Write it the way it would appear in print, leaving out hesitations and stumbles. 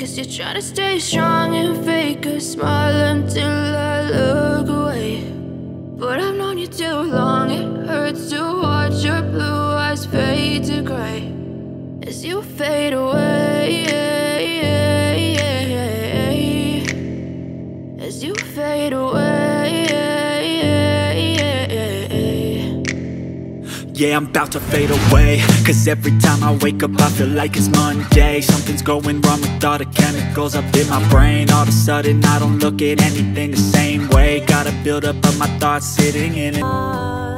Guess you're trying to stay strong and fake a smile until I look away. But I've known you too long, it hurts to watch your blue eyes fade to gray as you fade away, as you fade away. Yeah, I'm about to fade away, cause every time I wake up I feel like it's Monday. Something's going wrong with all the chemicals up in my brain. All of a sudden I don't look at anything the same way. Gotta build up of my thoughts sitting in it.